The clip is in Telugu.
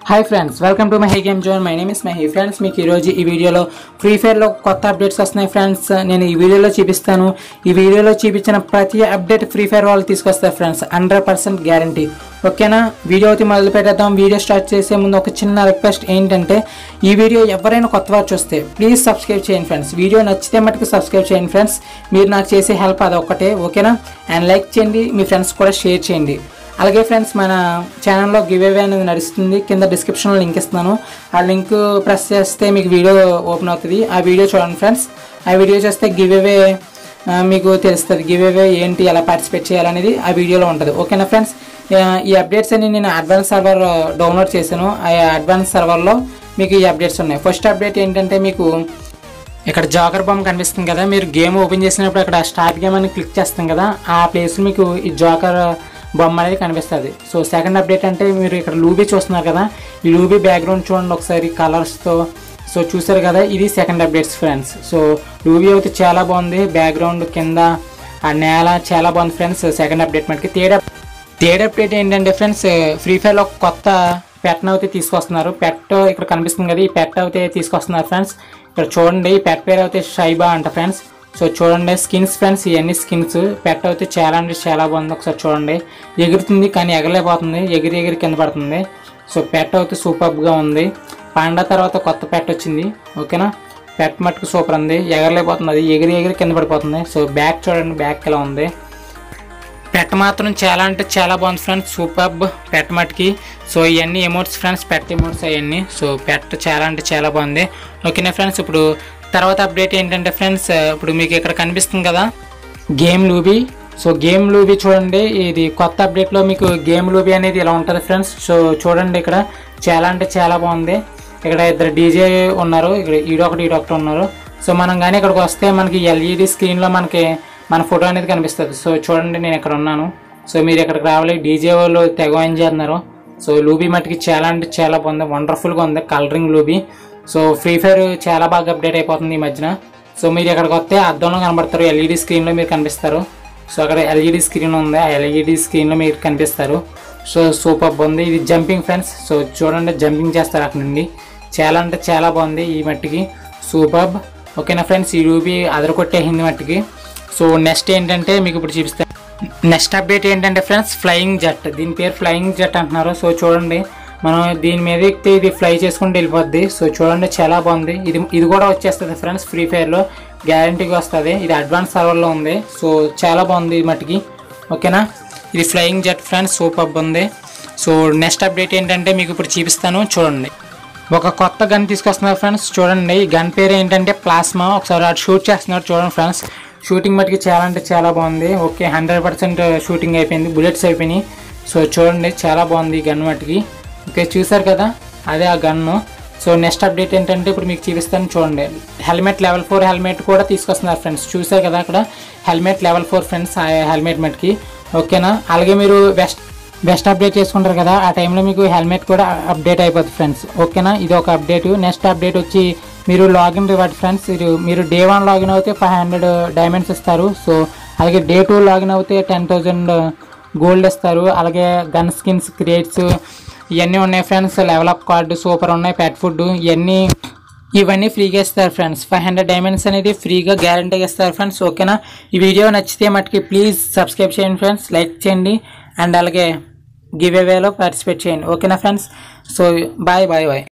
Hi friends, welcome to my high game zone. My name is my friends. మీకు ఈరోజు ఈ వీడియోలో ఫ్రీ ఫైర్లో కొత్త అప్డేట్స్ వస్తున్నాయి ఫ్రెండ్స్. నేను ఈ వీడియోలో చూపిస్తాను. ఈ వీడియోలో చూపించిన ప్రతి అప్డేట్ ఫ్రీ ఫైర్ వాళ్ళు తీసుకొస్తారు ఫ్రెండ్స్, 100% గ్యారంటీ. ఓకేనా? వీడియో అయితే మొదలు పెట్టేద్దాం. వీడియో స్టార్ట్ చేసే ముందు ఒక చిన్న రిక్వెస్ట్ ఏంటంటే, ఈ వీడియో ఎవరైనా కొత్త వారు చూస్తే ప్లీజ్ సబ్స్క్రైబ్ చేయండి ఫ్రెండ్స్. వీడియో నచ్చితే మటుకు సబ్స్క్రైబ్ చేయండి ఫ్రెండ్స్. మీరు నాకు చేసే హెల్ప్ అదొక్కటే. ఓకేనా? అండ్ లైక్ చేయండి, మీ ఫ్రెండ్స్ కూడా షేర్ చేయండి. అలాగే ఫ్రెండ్స్, మన ఛానల్లో గివ్ అవే అనేది నడుస్తుంది. కింద డిస్క్రిప్షన్లో లింక్ ఇస్తున్నాను. ఆ లింక్ ప్రెస్ చేస్తే మీకు వీడియో ఓపెన్ అవుతుంది. ఆ వీడియో చూడండి ఫ్రెండ్స్. ఆ వీడియో చేస్తే గివ్ అవే మీకు తెలుస్తుంది. గివ్ అవే ఏంటి, ఎలా పార్టిసిపేట్ చేయాలనేది ఆ వీడియోలో ఉంటుంది. ఓకేనా ఫ్రెండ్స్? ఈ అప్డేట్స్ అని నేను అడ్వాన్స్ సర్వర్ డౌన్లోడ్ చేశాను. ఆ అడ్వాన్స్ సర్వర్లో మీకు ఈ అప్డేట్స్ ఉన్నాయి. ఫస్ట్ అప్డేట్ ఏంటంటే, మీకు ఇక్కడ జోకర్ బొమ్మ కనిపిస్తుంది కదా. మీరు గేమ్ ఓపెన్ చేసినప్పుడు అక్కడ స్టార్ట్ గేమ్ అని క్లిక్ చేస్తాం కదా, ఆ ప్లేస్లో మీకు ఈ జోకర్ బొమ్మ అనేది కనిపిస్తుంది. సో సెకండ్ అప్డేట్ అంటే, మీరు ఇక్కడ లూబీ చూస్తున్నారు కదా, ఈ లూబీ బ్యాక్గ్రౌండ్ చూడండి ఒకసారి కలర్స్తో. సో చూసారు కదా, ఇది second updates friends. So lobby అయితే చాలా బాగుంది, బ్యాక్గ్రౌండ్ కింద ఆ నేల చాలా బాగుంది ఫ్రెండ్స్. సెకండ్ అప్డేట్ మనకి థర్డ్ అప్డేట్ ఏంటంటే ఫ్రెండ్స్, ఫ్రీ ఫైర్లో కొత్త పెట్ను అయితే తీసుకొస్తున్నారు. పెట్ ఇక్కడ కనిపిస్తుంది కదా, ఈ పెట్ అయితే తీసుకొస్తున్నారు ఫ్రెండ్స్. ఇక్కడ చూడండి, ఈ పెట్ పేరు అయితే షైబా అంట ఫ్రెండ్స్. సో చూడండి, స్కిన్స్ ఫ్రెండ్స్, ఇవన్నీ స్కిన్స్. పెట్ అయితే చాలా అంటే చాలా బాగుంది. ఒకసారి చూడండి, ఎగురుతుంది కానీ ఎగరలేకపోతుంది, ఎగిరి కింద పడుతుంది. సో పెట్ అయితే సూపర్గా ఉంది. పాండా తర్వాత కొత్త పెట్ వచ్చింది. ఓకేనా? పెట్ మట్టుకు సూపర్ ఉంది, ఎగరలేకపోతుంది, అది ఎగిరి కింద పడిపోతుంది. సో బ్యాక్ చూడండి, బ్యాక్ ఎలా ఉంది. పెట్ మాత్రం చాలా అంటే చాలా బాగుంది ఫ్రెండ్స్, సూపర్ పెట్ మట్టుకి. సో ఇవన్నీ ఎమోట్స్ ఫ్రెండ్స్, పెట్ ఎమోట్స్ అవన్నీ. సో పెట్ చాలా అంటే చాలా బాగుంది. ఓకేనా ఫ్రెండ్స్? ఇప్పుడు తర్వాత అప్డేట్ ఏంటంటే ఫ్రెండ్స్, ఇప్పుడు మీకు ఇక్కడ కనిపిస్తుంది కదా game lobby. So game lobby చూడండి, ఇది కొత్త అప్డేట్లో మీకు గేమ్ లూబీ అనేది ఇలా ఉంటుంది ఫ్రెండ్స్. సో చూడండి, ఇక్కడ చాలా అంటే చాలా బాగుంది. ఇక్కడ ఇద్దరు డీజే ఉన్నారు, ఇక్కడ ఈడొకటి ఉన్నారు. సో మనం కానీ ఇక్కడికి వస్తే మనకి ఎల్ఈడి స్క్రీన్లో మనకి మన ఫోటో అనేది కనిపిస్తుంది. సో చూడండి, నేను ఇక్కడ ఉన్నాను. సో మీరు ఇక్కడికి రావాలి. డీజే వాళ్ళు తెగ ఎంజాయ్ చేస్తున్నారు. సో లూబీ మట్టుకి చాలా అంటే చాలా బాగుంది, వండర్ఫుల్గా ఉంది colouring lobby. So Free Fire చాలా బాగా అప్డేట్ అయిపోతుంది ఈ మధ్యన. సో మీరు ఇక్కడికి వస్తే అద్దంలో కనబడతారు, ఎల్ఈడి స్క్రీన్లో మీరు కనిపిస్తారు. సో అక్కడ ఎల్ఈడి స్క్రీన్ ఉంది, ఆ ఎల్ఈడి స్క్రీన్లో మీరు కనిపిస్తారు. సో సూపర్ ఉంది. ఇది జంపింగ్ ఫ్రెండ్స్. సో చూడండి, జంపింగ్ చేస్తారు అక్కడ నుండి. చాలా అంటే చాలా బాగుంది ఈ మట్టికి, సూపర్. ఓకేనా ఫ్రెండ్స్? ఈ లూబీ అదరకొట్టేసింది మట్టికి. సో నెక్స్ట్ ఏంటంటే, మీకు ఇప్పుడు చూపిస్తాను. నెక్స్ట్ అప్డేట్ ఏంటంటే ఫ్రెండ్స్, ఫ్లయింగ్ జెట్. దీని పేరు ఫ్లయింగ్ జెట్ అంటున్నారు. సో చూడండి, మనం దీని మీద ఎక్కితే ఇది ఫ్లై చేసుకుంటూ వెళ్ళిపోద్ది. సో చూడండి, చాలా బాగుంది. ఇది కూడా వచ్చేస్తుంది ఫ్రెండ్స్, ఫ్రీ ఫైర్లో గ్యారంటీగా వస్తుంది. ఇది అడ్వాన్స్ సర్వర్లో ఉంది. సో చాలా బాగుంది ఈ మట్టికి. ఓకేనా? ఇది ఫ్లయింగ్ జెట్ ఫ్రెండ్స్, సూపర్ ఉంది. సో నెక్స్ట్ అప్డేట్ ఏంటంటే, మీకు ఇప్పుడు చూపిస్తాను. చూడండి, ఒక కొత్త గన్ తీసుకొస్తున్నారు ఫ్రెండ్స్. చూడండి, ఈ గన్ పేరు ఏంటంటే ప్లాస్మా. ఒకసారి అటు షూట్ చేస్తున్నారు చూడండి ఫ్రెండ్స్. షూటింగ్ మట్టుకి చాలా అంటే చాలా బాగుంది. ఓకే, 100% షూటింగ్ అయిపోయింది, బుల్లెట్స్ అయిపోయినాయి. సో చూడండి, చాలా బాగుంది ఈ గన్ మట్టుకి. ఓకే, చూసారు కదా, అదే ఆ గన్ను. సో నెక్స్ట్ అప్డేట్ ఏంటంటే, ఇప్పుడు మీకు చూపిస్తాను. చూడండి, హెల్మెట్ లెవెల్ 4 హెల్మెట్ కూడా తీసుకొస్తున్నారు ఫ్రెండ్స్. చూసారు కదా, అక్కడ హెల్మెట్ లెవెల్ 4 ఫ్రెండ్స్, ఆ హెల్మెట్ మట్టుకి. ఓకేనా? అలాగే మీరు బెస్ట్ అప్డేట్ చేసుకుంటారు కదా, ఆ టైంలో మీకు హెల్మెట్ కూడా అప్డేట్ అయిపోతుంది ఫ్రెండ్స్. ఓకేనా? ఇది ఒక అప్డేట్. నెక్స్ట్ అప్డేట్ వచ్చి, మీరు లాగిన్ రివార్డ్ ఫ్రెండ్స్. మీరు డే 1 లాగిన్ అయితే 500 డైమండ్స్ ఇస్తారు. సో అలాగే డే 2 లాగిన్ అయితే 10,000 గోల్డ్ ఇస్తారు. అలాగే గన్ స్కిన్స్, క్రియేట్స్ ఇవన్నీ ఉన్నాయి friends. Level up card super ఉన్నాయి. పెట్ ఫుడ్ ఇవన్నీ ఫ్రీగా ఇస్తారు ఫ్రెండ్స్. 500 డైమండ్స్ అనేది ఫ్రీగా గ్యారంటీగా ఇస్తారు ఫ్రెండ్స్. ఓకేనా? ఈ వీడియో నచ్చితే మటుకి ప్లీజ్ సబ్స్క్రైబ్ చేయండి ఫ్రెండ్స్, లైక్ చేయండి, అండ్ అలాగే గివ్ అవేలో పార్టిసిపేట్ చేయండి. ఓకేనా ఫ్రెండ్స్? So bye.